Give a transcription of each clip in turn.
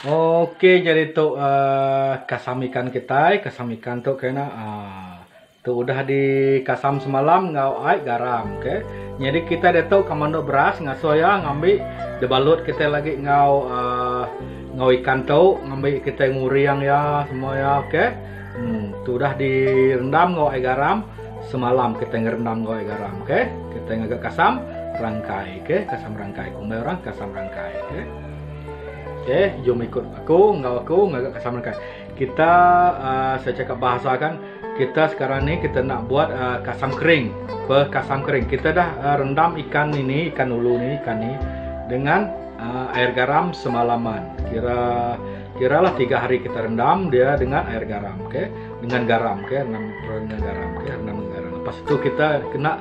Oke, jadi tuh kasam ikan kita, kasam ikan tuh kena tuh udah dikasam semalam ngau air garam, oke. Jadi kita deh tuh kamando beras ngaso ya ngambil dibalut kita lagi ngau ikan tuh ngambil kita nguriang ya semua ya, oke. Tuh udah direndam ngau air garam semalam kita ngerendam ngau air garam, oke. Kita ngagak kasam rangkai, oke. Kasam rangkai, kumai orang kasam rangkai, oke. Oke, jom ikut aku nggak kasam rangkai. Kita saya cakap bahasa kan, kita sekarang ini kita nak buat kasam kering, kasam kering. Kita dah rendam ikan ini, ikan ulu nih, ikan ini dengan air garam semalaman. Kiralah 3 hari kita rendam dia dengan air garam, oke? Dengan garam, oke? Dengan garam, oke? Rendam dengan garam. Lepas itu kita kena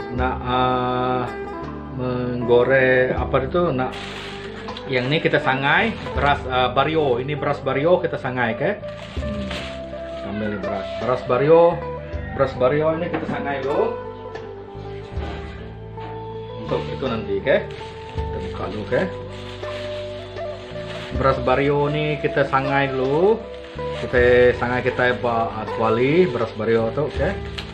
menggoreng apa itu yang ini kita sangai beras bario. Ini beras bario kita sangai, oke? Ambil beras bario ini kita sangai dulu untuk itu nanti, oke? Kita buka dulu, oke? Beras bario ini kita sangai dulu. Kita kuali beras bario tuh, oke?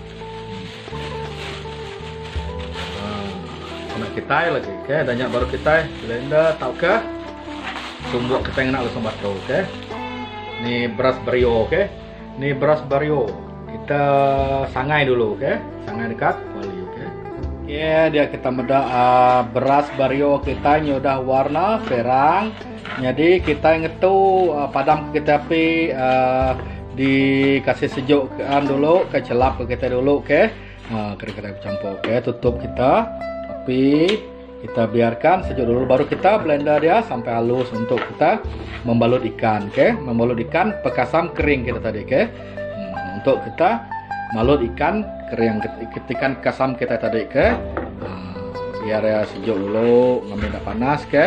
Kita lagi, oke? Banyak baru kita blender tahu ke tumbuk kita yang nak langsung batu, oke? Ini beras bario, oke? Ini beras bario kita sangai dulu, oke? Sangai dekat kuali, oke? Ya, dia kita meda beras bario kita ini udah warna perang. Jadi kita ngetu padam kita api dikasih sejukkan dulu, ke celap ke kita dulu, oke? Kira-kira campur, oke? Tutup kita. Tapi kita biarkan sejuk dulu, baru kita blender dia sampai halus untuk kita membalut ikan, oke? Membalut ikan pekasam kering kita tadi, oke? Untuk kita malut ikan kering, ketikan kasam kita tadi, oke? Biar ya sejuk dulu, ngambil panas, oke?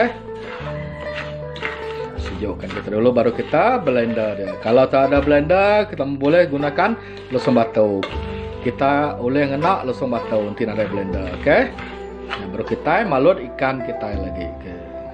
Sejukkan kita dulu, baru kita blender dia. Kalau tak ada blender, kita boleh gunakan lusung batu. Kita boleh ngenak lusung batu, nanti ada blender, oke? Yang baru kita malut ikan kita lagi, oke.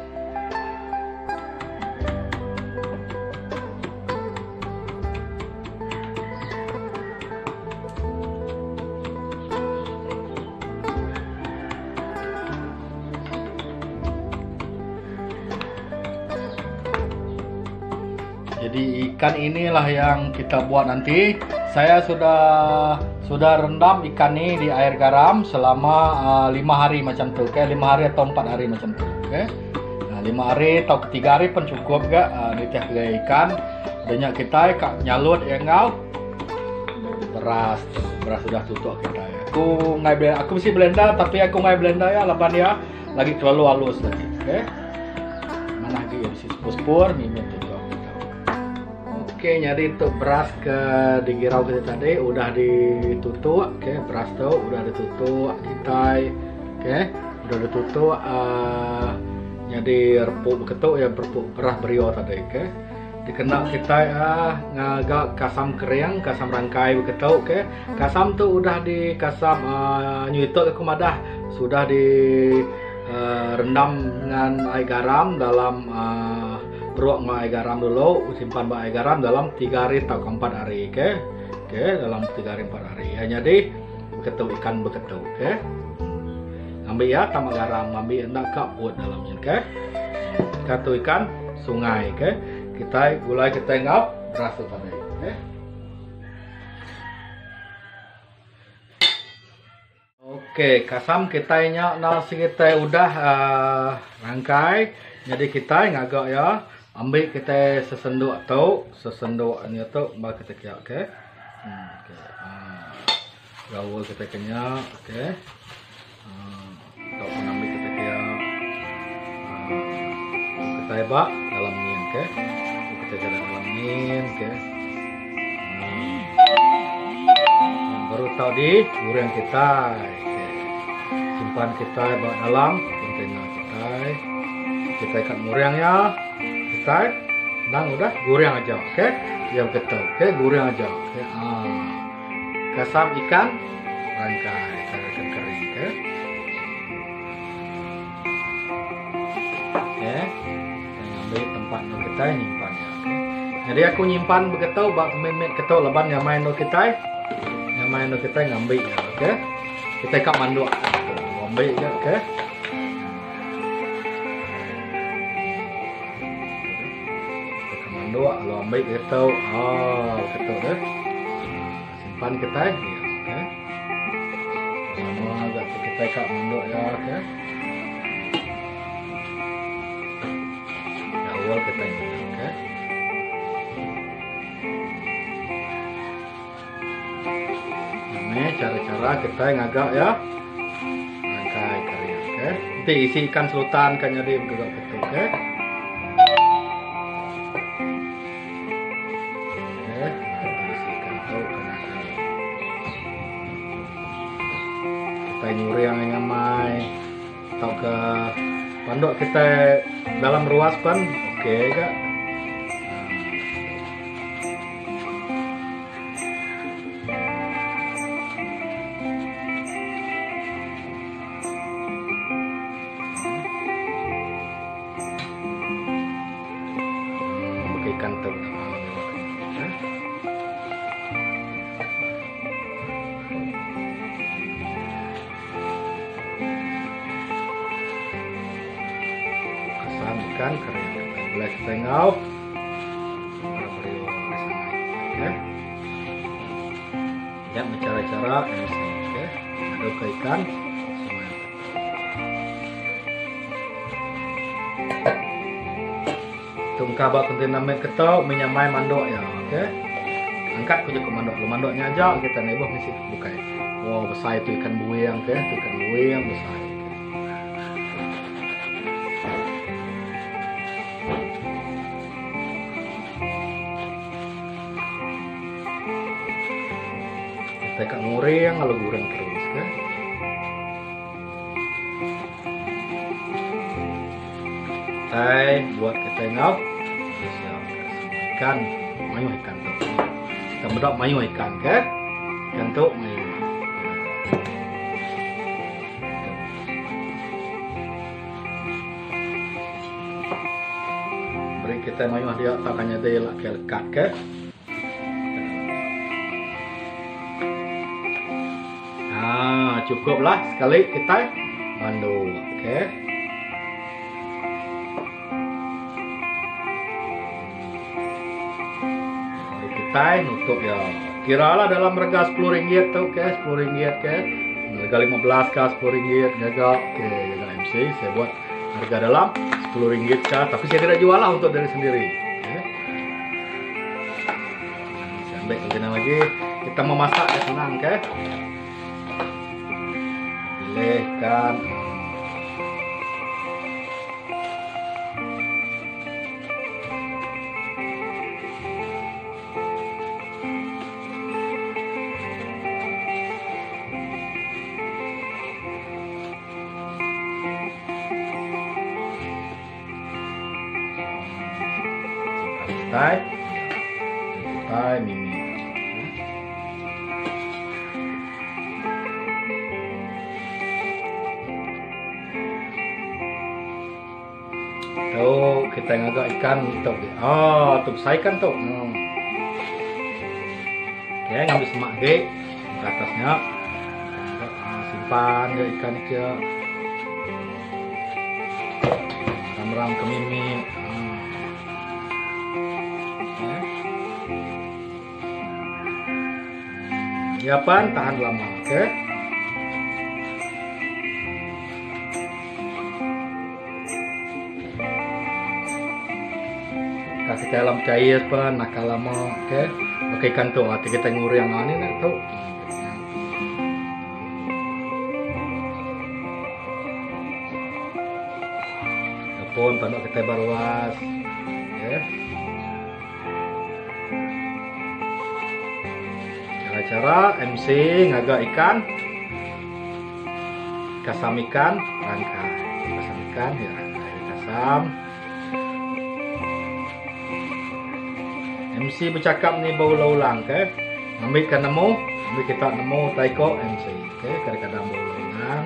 Jadi ikan inilah yang kita buat nanti. Saya sudah rendam ikan ini di air garam selama 5 hari macam tu, oke? 5 hari atau 4 hari macam tu, oke? Nah, 5 hari atau 3 hari pun cukup gak? Ini tiap ikan banyak kita nyalut ngau beras sudah tutup kita ya. Aku mesti blender, tapi aku ngai blender ya, laban ya lagi terlalu halus lagi, oke? Mana lagi ya mesti spur mimin tu. Oke, jadi untuk beras digirau kita tadi udah ditutup, oke? Beras tuh udah ditutup kita, oke? Udah ditutup, jadi repuk ketuk ya, repuk beras berio tadi, oke? Dikena kita ngagak kasam kering, kasam rangkai ketuk, oke? Kasam tuh udah dikasam nyuituk ke kumadah, sudah di rendam dengan air garam dalam ruak air garam dulu, simpan air garam dalam 3 hari atau 4 hari, oke? Oke, dalam 3 hari 4 hari. Ya, jadi beketuk ikan beketuk, oke? Ambil ya tambah garam, ambil nak kaput dalamnya, oke? Katu ikan sungai, oke? Kita gulai kita ngap beras tadi, oke? Oke, kasam kita nasi kita udah rangkai. Jadi kita ngagak ya. Ambil kita sesenduk ini atau mbak kita kaya, oke? Gaul kita kenya, oke? Untuk mengambil kita kaya kita hebak dalam min, oke? Kita jalan dalam min, oke? Baru tahu di goreng kita, oke? Simpan kita hebak dalam kontainer kita ikat muriang ya. Kita udah goreng aja, oke? Yang ketul, oke? Goreng aja, oke? Kasam ikan rangkai, ikan kering, oke? Oke, ambil tempat no kita nyimpannya. Okay. Jadi aku nyimpan begitu bak memit ketok leban yang main no kita. Yang main no kita ngambil ya, oke. Okay. Kita kap manduk. Ambil je, oke. Okay. Kita manduk lo ambil ketok. Ketok deh. Simpan kita ya, oke. Okay. Semua agak kita kap manduk ya, oke. Okay. Awal kita ini, oke. Ini cara-cara kita ngagak ya, rangkai karya, oke. Nanti isi ikan selutan kan jadi bergerak betul, oke. Oke, isi ikan tuh kan. Kita nyuri yang nyamai, atau ke pondok kita dalam ruas pan. Oke, Kak. Pakai ikan tuh. Kesan ikan kering. Boleh kita tengok ya, cara-cara MC, oke. Aduk ke ikan semuanya. Tungkah bak penting namanya ketok menyamai mandok ya, oke. Angkat kuja ke mandok, lo mandoknya aja kita neboh mesti buka. Wow, besar itu ikan buaya, oke. Ikan buaya yang besar. Kita ngoreng kalau goreng terus kan. Kita buat kita tengok ikan mayu ikan tuh. Kita bedok mayu ikan kan. Ikan tuh mayu. Beri kita mayu dia takkannya dia lekat kan. Cukuplah sekali kita bandu, oke. Lalu kita nutup ya. Kiralah dalam harga Rp10 tuh, oke, Rp10 ke. Harga 15 ke Rp10 gagal, oke, gagal MC. Saya buat harga dalam Rp10 kah, tapi saya tidak jual lah untuk dari sendiri. Oke. Saya ambil lagi. Kita memasak ya senang, oke. Pilihkan kita mimi. Tuh kita ngagak ikan tuh. Tuh saya ikan tuh. Oke, ngambil semak ke atasnya. Simpan ya ikan ke. Ram-ram ke mimi. Siapan tahan lama, oke. Kasih dalam cair pan nakal lama, oke. Pakai ikan tuh, hati kita nguri yang ini nak tuh. Telepon pandok kita baruas, oke. Cara MC ngagak ikan, kasam ikan, rangkai, kasam ikan, ya rangkai, kasam. MC bercakap nih berulang-ulang, ke? Ambil kan nemu, ambil kita nemu taiko MC, ke? Kadang-kadang berulang-ulang.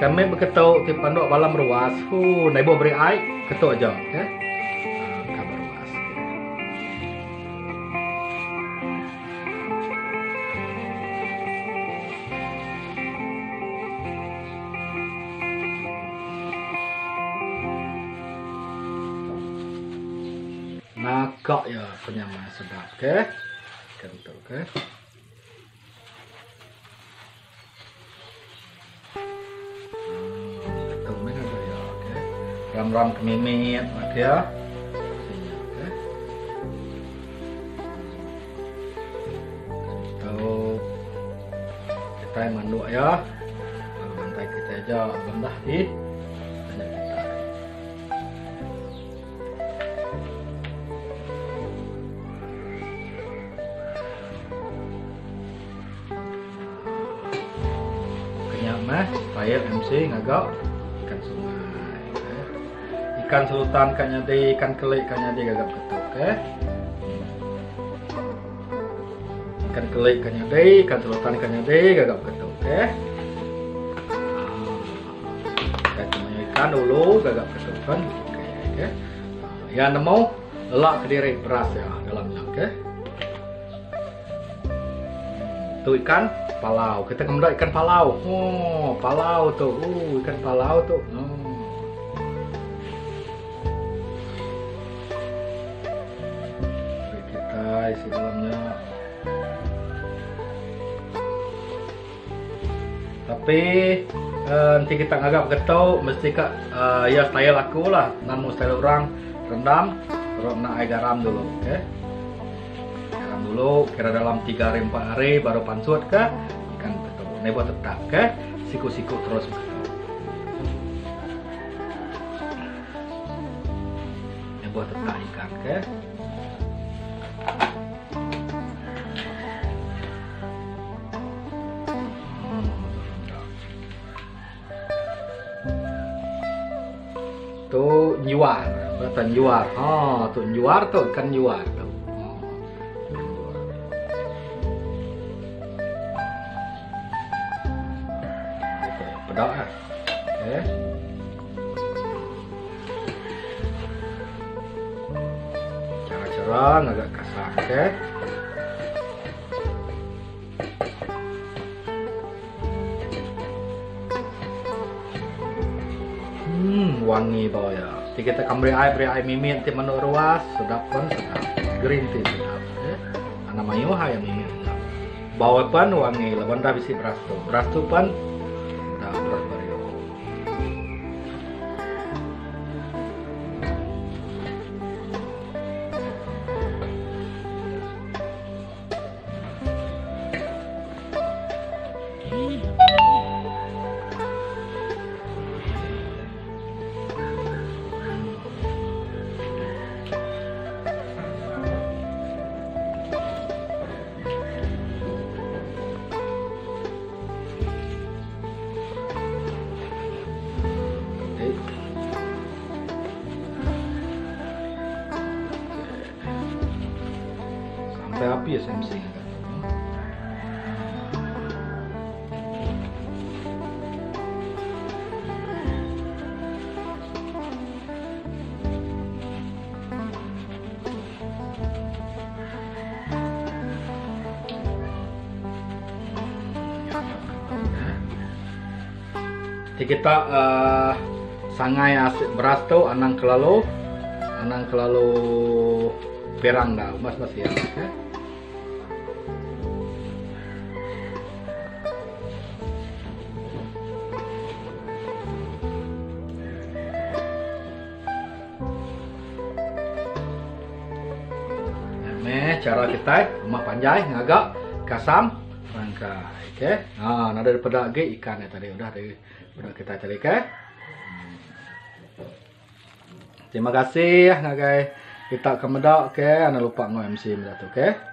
Kami berketuk di panduk balam ruas. Naibo beri air ketuk aja, okey. Kabar ruas. Nakak ya penyaman sedap, okey. Kentuk, okey. Ram-ram kemimit, okey ya. Okey. Kentuk. Kita manduk ya. Bantai kita aja bendah di banyak kita. Kenyak mah, supaya MC ngagak ikan sungai. Ikan selutan kan nyade, ikan kelik kan nyade gagap ketuk, okey. Ikan kelik kan nyade, ikan selutan kan nyade gagap ketuk, okey. Kita punya ikan dulu gagap ketuk kan, okey. Ya nemu lelak kediri beras ya dalamnya, okey. Tu ikan palau, kita kemudian ikan palau. Oh, palau tuh, ikan palau tuh. Isi dalamnya. Tapi nanti kita ngagap ketuk mesti kak ya style aku lah, namun style orang rendam terus nak air garam dulu, oke. Garam dulu kira dalam 3 hari 4 hari baru pansut ke ikan ketuk. Ini buat tetap ke siku-siku terus ketuk. Ini buat tetap ikan ke. Tu nyuar, bahasa nyuar. Oh, tu nyuar tu ikan nyuar tu. Pedak ah. Okey. Cara-cara agak kasar, okey. Wangi bau ya. Jadi kita akan beri air mimit nanti menurut ruas, sedap pun sedap. Green tea sedap. Anak mayu yang mimit sedap. Bau pun wangi, leban dah bisi beras tu. Beras tu pun dah beras bario. Sampai api ya SMC kan. Jadi kita sangai asik beras tu anang kelalu perang dah mas ya. Okay. Cara kita rumah panjai ngagak kasam rangkai, oke. Nah, ada daripada ikan ya tadi udah kita cari, oke. Terima kasih ya ngagai kita kemedak, oke. Jangan lupa ngo MC oke.